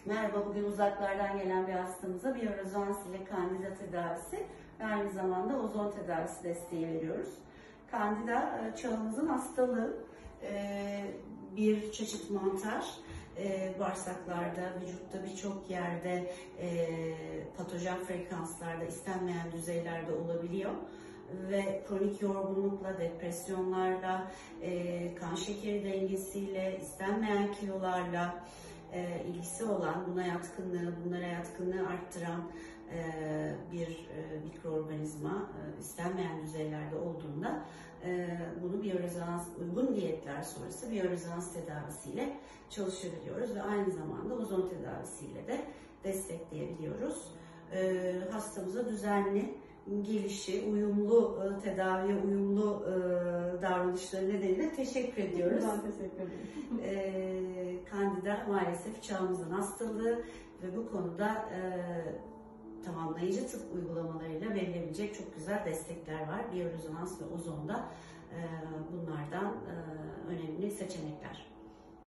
Merhaba, bugün uzaklardan gelen bir hastamıza biyorezonans ile kandida tedavisi ve aynı zamanda ozon tedavisi desteği veriyoruz. Kandida çağımızın hastalığı, bir çeşit mantar, bağırsaklarda, vücutta birçok yerde, patojen frekanslarda, istenmeyen düzeylerde olabiliyor. Ve kronik yorgunlukla, depresyonlarla, kan şekeri dengesiyle, istenmeyen kilolarla ilgisi olan, bunlara yatkınlığı arttıran bir mikroorganizma istenmeyen düzeylerde olduğunda bunu biyorezonans, uygun diyetler sonrası biyorezonans tedavisiyle çalışabiliyoruz ve aynı zamanda ozon tedavisiyle de destekleyebiliyoruz. Hastamıza düzenli gelişi, uyumlu tedaviye uyumlu davranışları nedeniyle teşekkür ediyoruz. Ben teşekkür ederim. Kandida maalesef çağımızın hastalığı ve bu konuda tamamlayıcı tıp uygulamalarıyla verilebilecek çok güzel destekler var. Biyorezonans ve ozonda bunlardan önemli seçenekler.